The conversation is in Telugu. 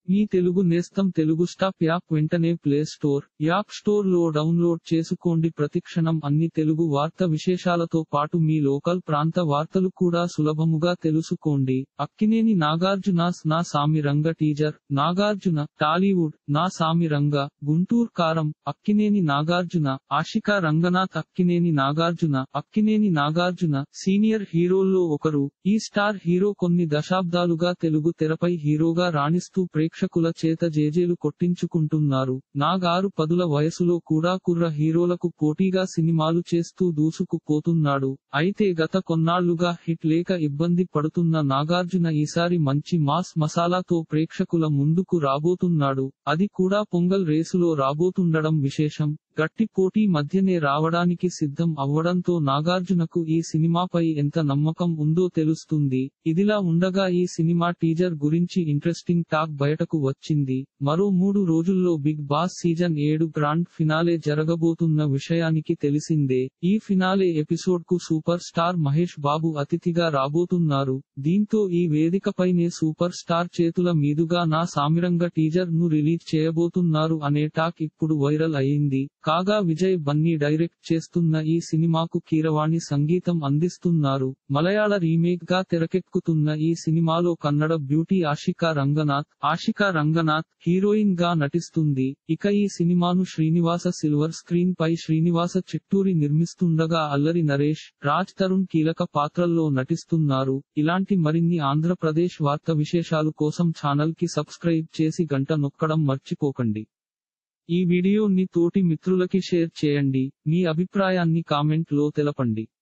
మీ తెలుగు నేస్తం తెలుగు స్టాప్ యాప్ వెంటనే ప్లే స్టోర్, యాప్ స్టోర్ లో డౌన్లోడ్ చేసుకోండి. ప్రతిక్షణం అన్ని తెలుగు వార్త విశేషాలతో పాటు మీ లోకల్ ప్రాంత వార్తలు కూడా సులభముగా తెలుసుకోండి. అక్కినేని నాగార్జునస్ నా సామిరంగ టీజర్. నాగార్జున టాలీవుడ్ నా సామిరంగ గుంటూరు కారం. అక్కినేని నాగార్జున ఆశికా రంగనాథ్. అక్కినేని నాగార్జున సీనియర్ హీరోల్లో ఒకరు. ఈ స్టార్ హీరో కొన్ని దశాబ్దాలుగా తెలుగు తెరపై హీరోగా రాణిస్తూ ప్రేక్షకుల చేత జేజేలు కొట్టించుకుంటున్నారు. నాగారు పదుల వయసులో కూడా కుర్ర హీరోలకు పోటీగా సినిమాలు చేస్తూ దూసుకుపోతున్నాడు. అయితే గత కొన్నాళ్లుగా హిట్ లేక ఇబ్బంది పడుతున్న నాగార్జున ఈసారి మంచి మాస్ మసాలాతో ప్రేక్షకుల ముందుకు రాబోతున్నాడు. అది కూడా పొంగల్ రేసులో రాబోతుండడం విశేషం. గట్టి పోటీ మధ్యనే రావడానికి సిద్ధం అవ్వడంతో నాగార్జునకు ఈ సినిమాపై ఎంత నమ్మకం ఉందో తెలుస్తుంది. ఇదిలా ఉండగా ఈ సినిమా టీజర్ గురించి ఇంట్రెస్టింగ్ టాక్ బయటకు వచ్చింది. మరో 3 రోజుల్లో Bigg Boss season 7 grand finale జరగబోతున్న విషయానికి తెలిసిందే. ఈ ఫినాలే ఎపిసోడ్ కు సూపర్ స్టార్ మహేష్ బాబు అతిథిగా రాబోతున్నారు. దీంతో ఈ వేదికపైనే సూపర్ స్టార్ చేతుల మీదుగా నా సామిరంగ టీజర్ ను రిలీజ్ చేయబోతున్నారు అనే టాక్ ఇప్పుడు వైరల్ అయింది. కాగా విజయ్ బన్నీ డైరెక్ట్ చేస్తున్న ఈ సినిమాకు కీరవాణి సంగీతం అందిస్తున్నారు. మలయాళ రీమేక్ గా తెరకెక్కుతున్న ఈ సినిమాలో కన్నడ బ్యూటీ ఆశికా రంగనాథ్ హీరోయిన్ గా నటిస్తుంది. ఇక ఈ సినిమాను శ్రీనివాస సిల్వర్ స్క్రీన్ పై శ్రీనివాస చిట్టూరి నిర్మిస్తుండగా అల్లరి నరేష్, రాజ్ తరుణ్ కీలక పాత్రల్లో నటిస్తున్నారు. ఇలాంటి మరిన్ని ఆంధ్రప్రదేశ్ వార్త విశేషాలు కోసం ఛానల్ కి సబ్స్క్రైబ్ చేసి గంట నొక్కడం మర్చిపోకండి. ఈ వీడియోని తోటి మిత్రులకి షేర్ చేయండి. మీ అభిప్రాయాన్ని కామెంట్ లో తెలపండి.